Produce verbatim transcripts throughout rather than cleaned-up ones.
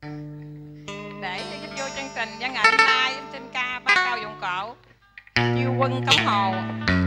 Để giúp vô chương trình văn nghệ hôm nay, em xin ca ba câu vọng cổ Chiêu Quân Cống Hồ.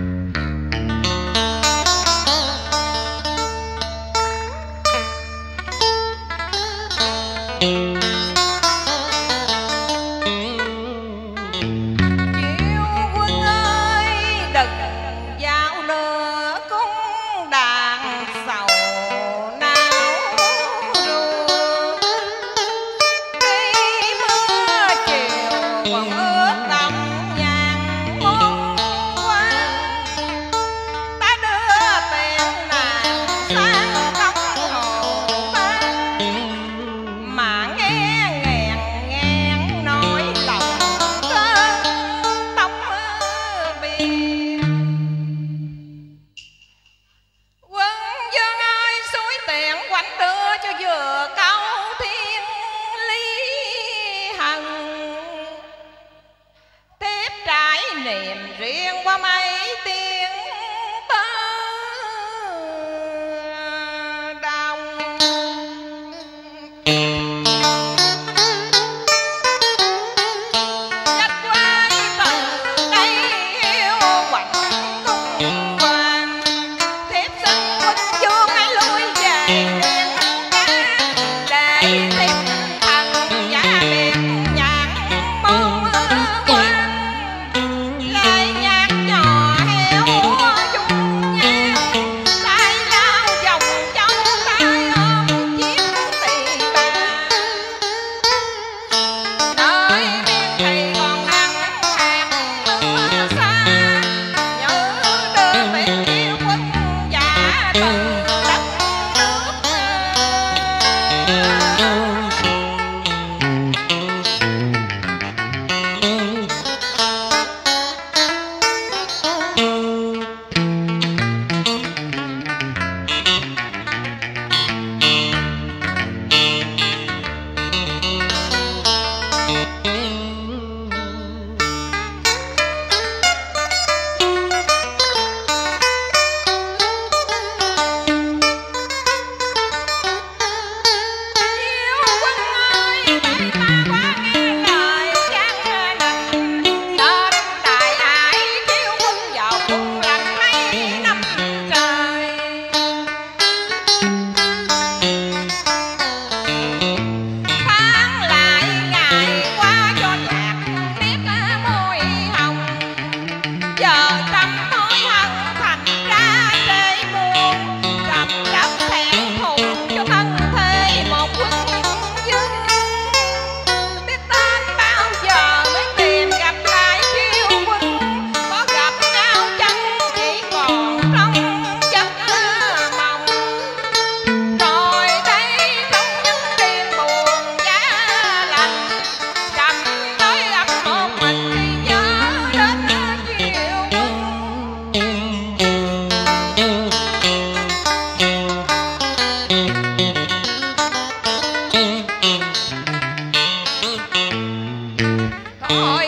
Niềm riêng qua mấy tiếng tơ đồng dắt quay từ đây yêu quạnh cung vàng thiếp xin quân vương hãy lui về điện ca để thiếp thần giả biệt nhạc mong quan lại nhạc nhỏ héo dung nhan tay lao vòng trong tay ôm chiếc tỳ bà nơi biên thầy còn nắng hạt mưa xa nhớ đưa về yêu quân giả từ đất nước. Thôi